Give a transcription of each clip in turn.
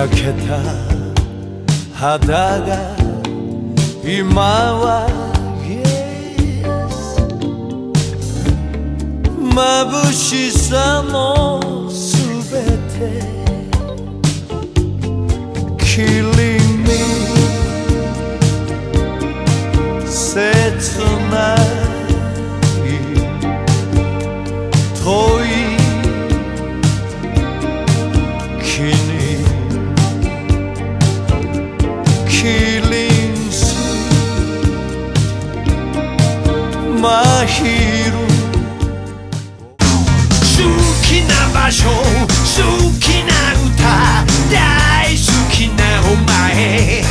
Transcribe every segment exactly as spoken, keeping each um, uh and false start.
焼けた肌が今は眩しさもすべて霧に切ない遠い君キリンス真昼好きな場所好きな歌大好きなお前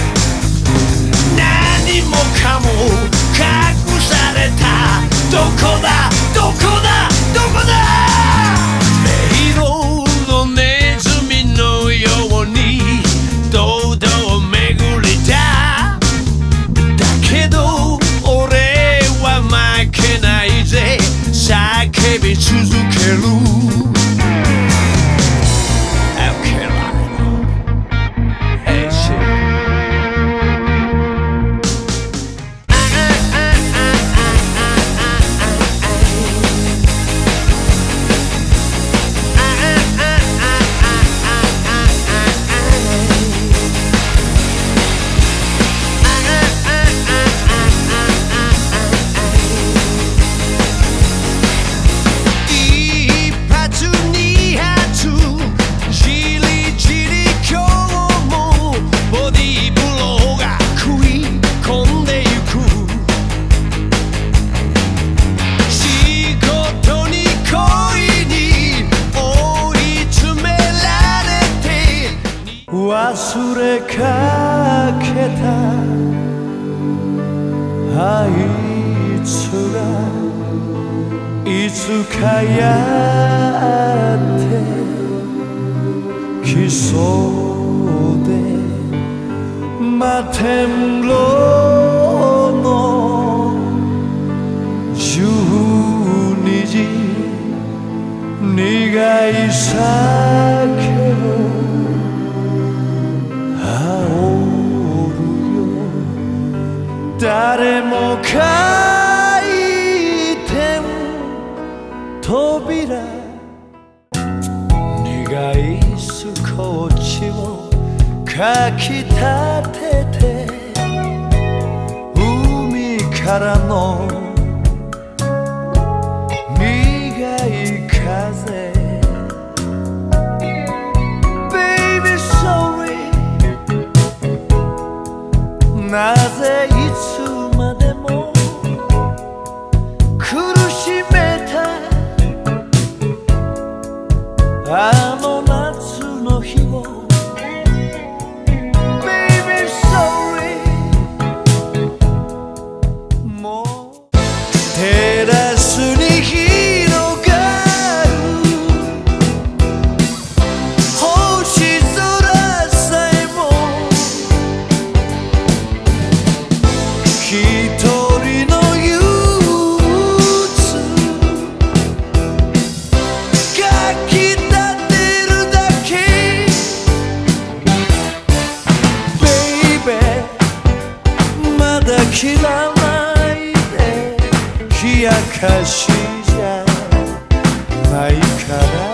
何もかも隠されたどこだどこだどこだ迷路のネズミのように堂々巡りただけど俺は負けないぜ叫び続ける忘れかけたあいつがいつかやってきそうで摩天楼のじゅうにじ苦い酒を誰も回転扉苦いスコッチをかきたてて海からの苦い風Baby sorryなぜいつまでも苦しめたあの夏の日を Baby sorry もうテラスに広がる星空さえも一人の憂鬱かきたてるだけ Baby まだ切らないで冷やかしじゃないから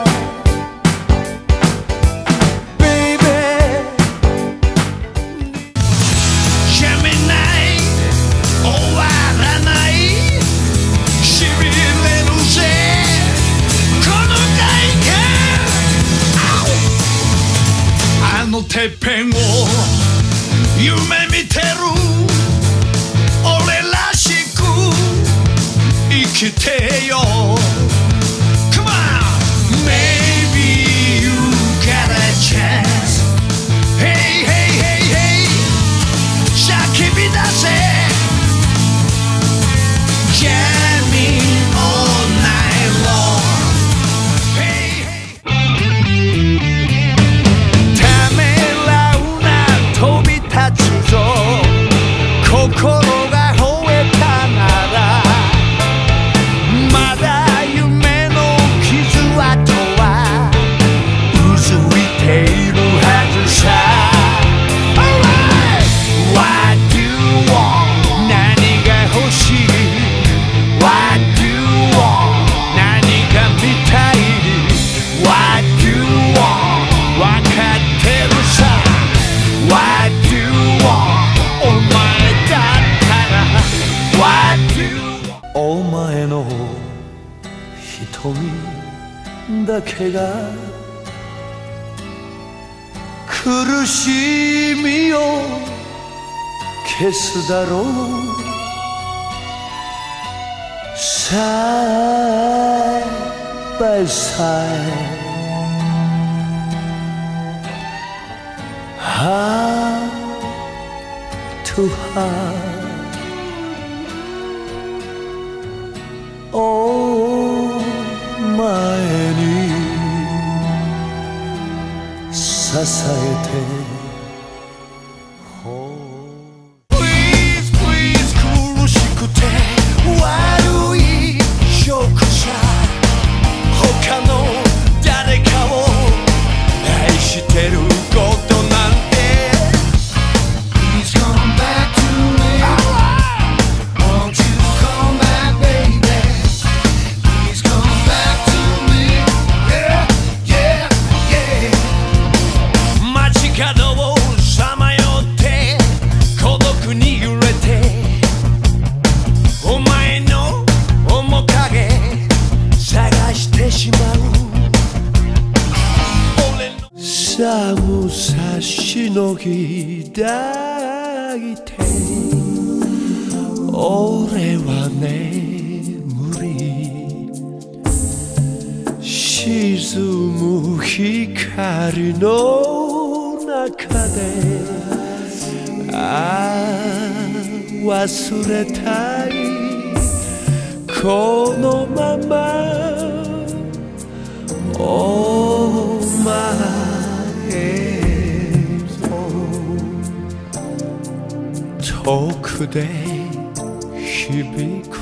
てっぺんを夢見てる俺らしく生きてよ Come on Maybe you got a chance Hey hey hey hey 叫び出せ Jamming all night long心が吠えたならまだけが苦しみを消すだろう。Side by side, heart to heart, oh前に支えてPlease please 苦しくて悪い職者他の誰かを愛してることなんて Please come back to me Won't you come back baby Please come back to me Yeah yeah yeah 街角をさまよって孤独に揺れてお前の面影探してしまう寒さしのぎ抱いて俺は眠り沈む光の中でああ忘れたいこのままお前遠くで響く